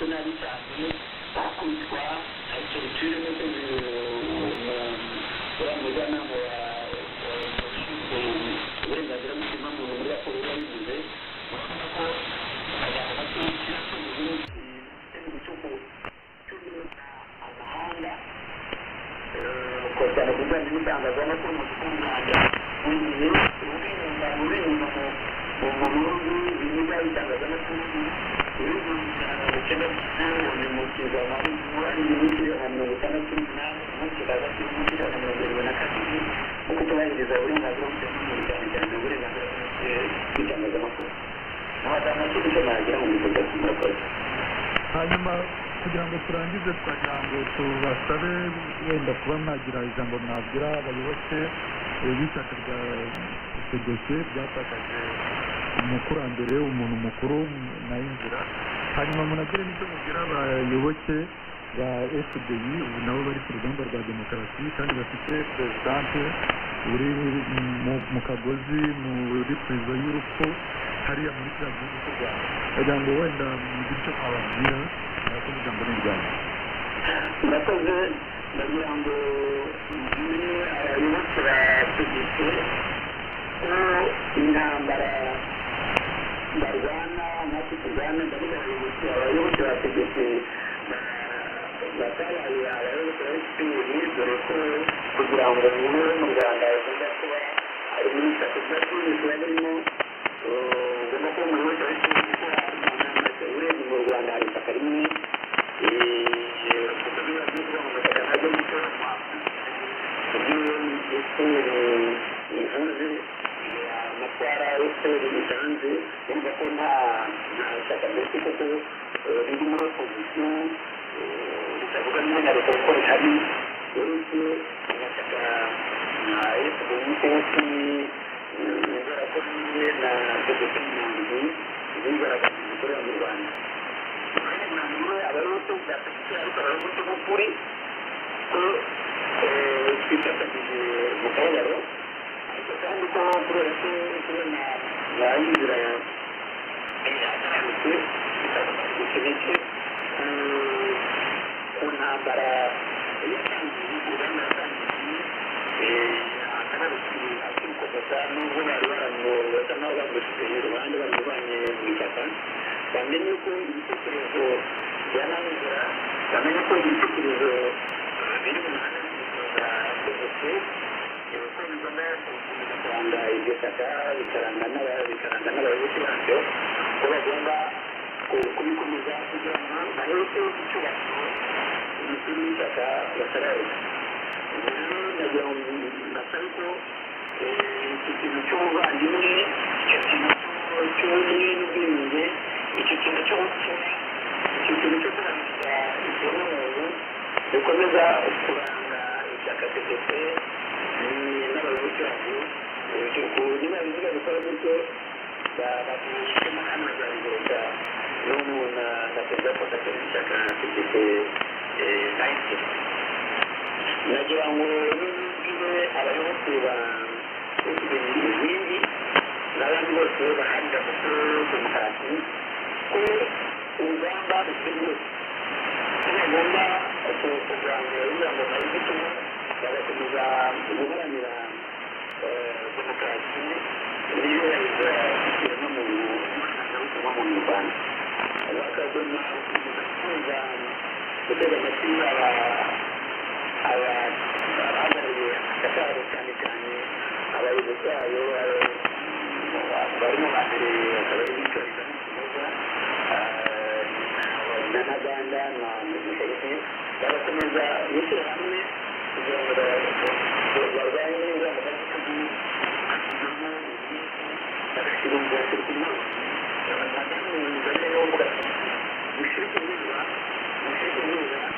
bafashwe nabi cyane bakubitwa ariko bituye uriya mujyanama washinzwe uburenganzira bw'ubuzima mu muri raporo yabivuze urabona ko abantu bakurikira igitego cy'ubucuruza amahanga cyane ku bijyanye n'itangazamakuru mu gikunganira igihe ruri inyuma mu bihugu bivuga itangazamakuru ibihugu ijana na icyenda ni mu kizama ari minisitiri wa mirongo itandatu n'umunani umunsi kaza kuri minisitiri wa mirongo irindwi na kabiri no kutubahiriza uburenganzira bw'umuntu cyane cyane uburenganzira bw'itangazamakuru n'abadamu bakiri icyo nagira mu bikorwa by'umukozi. Hanyuma kugira ngo turangize twagira ngo tubasabe wenda kuba mwagira ijambo mwabwira abayoboke b'ishyaka rya PDC ryatakaje umukurambere umuntu mukuru na inzira, hanyuma munagire n'icyo mubwira abayoboke ba FDI ubu nabo bari ku rugamba rwa demokarasi kandi bafite perezidante uri mu kagozi muri prizo y'urupfu hariya muri kiriya gihugu cy'u Rwanda, kugira ngo wenda mugire icyo mwababwira murakoze ijambo ni ryanyu. Murakoze, ndagira ngo mbwire abayoboke ba PDC ko intambara barwana natwe turwana, ndavuga abayoboke ba PDC batabaye abayoboke ba FPR, dore ko kugira ngo niwe mu Rwanda bagomba kuba ari muri ishyaka rya PDC barimo ugomba kuba umuyoboke wa FPR kuko hari umuntu urebye mu Rwanda hari ishyaka rimwe kutabwira byinshi mu mashyaka ntabwo bitoranywa ibyo FPR ivuze amatwara FPR bisanze urumva ko nta shyaka mbese kuko riri muri opozisiyo ritavuga niba na leta kuko rihari uretse amashyaka nka FPR inzirakoranye na PDC n'impunzi zigaragaza imikorere mu Rwanda. Abayoboke ba PDC ariko abayoboke b'ukuri ko twifatanyije mu kababaro ariko kandi ko kubera ko kubona inzira yataramutse ikeneye ku ntambara yatangiye urugamba yatangiye akarukomeza n'ubwo bari basa n'aho bamushyize iruhande bamuvanye mu ishyaka, bamenye ko ibitekerezo byanangira, bamenye ko ibitekerezo biri mu muhanda za PDC ko bigomba gukomeza kuranga iryo shyaka bikaranga n'abayoboke baryo ko bagomba kubikomeza kugira ngo baheke icyubahiro umukuru w'ishyaka basararuka. Rero nagira ngo nasabe ko iki kintu cy'ubuvandimwe, icyo kintu cy'ubumwe n'ubwiyunge, icyo kintu cy'ubupfura, icyo kintu cyo kurangiza ikiremwamuntu bikomeza kuranga ishyaka PDC n'abayoboke baryo. Urubyiruko niba bivuga gukora gutyo bakishima kandi bazabigoza n'ubu na perezida Paul Kagame w'ishyaka PDC nahise nagira ngo nibwire abayoboke ba izindi n'abandi bose baharanira kuko demokarasi ko urugamba ruteguwe ko bagomba kuganira uriya ngoma y'igitugu bagakomeza guharanira demokarasi n'iyubahiriza ikiremwamuntu n'uburenganzira mu Rwanda, bakagomba gukomeza kumva gutega amatwi abahagarariye amashyaka yabo cyane cyane abayobozi bayo barimo ba mbere akaba ari bitoreza n'ikinoza na Ntaganda na Mushayidi, bagakomeza gushyira hamwe kugira ngo barwanye ingamba z'igitugu bashyiramo bagashyira umugati ku mwaka bagana mu nzira yo gushyira inyuma